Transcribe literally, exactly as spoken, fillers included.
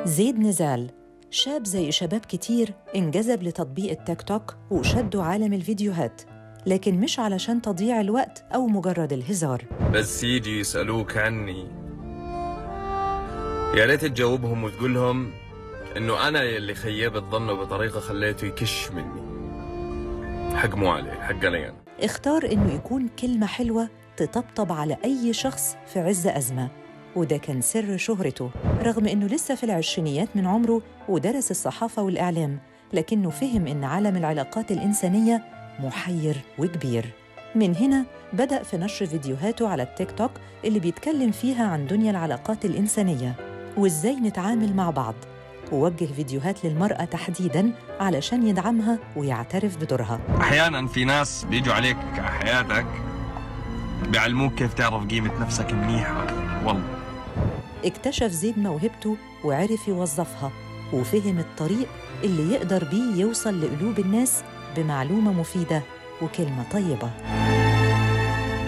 زيد نزال شاب زي شباب كتير انجذب لتطبيق التيك توك وشدوا عالم الفيديوهات، لكن مش علشان تضييع الوقت أو مجرد الهزار. بس يجي يسألوك عني يا ريت تجاوبهم وتقول لهم إنه أنا اللي خيبت ظنه بطريقة خليته يكش مني. حق مو عليه، حق علي أنا. اختار إنه يكون كلمة حلوة تطبطب على أي شخص في عز أزمة، وده كان سر شهرته. رغم إنه لسه في العشرينيات من عمره ودرس الصحافة والإعلام، لكنه فهم إن عالم العلاقات الإنسانية محير وكبير. من هنا بدأ في نشر فيديوهاته على التيك توك اللي بيتكلم فيها عن دنيا العلاقات الإنسانية وإزاي نتعامل مع بعض، ووجه فيديوهات للمرأة تحديداً علشان يدعمها ويعترف بدورها. أحياناً في ناس بيجوا عليك على حياتك بيعلموك كيف تعرف قيمة نفسك منيحة. والله اكتشف زيد موهبته وعرف يوظفها، وفهم الطريق اللي يقدر بيه يوصل لقلوب الناس بمعلومة مفيدة وكلمة طيبة.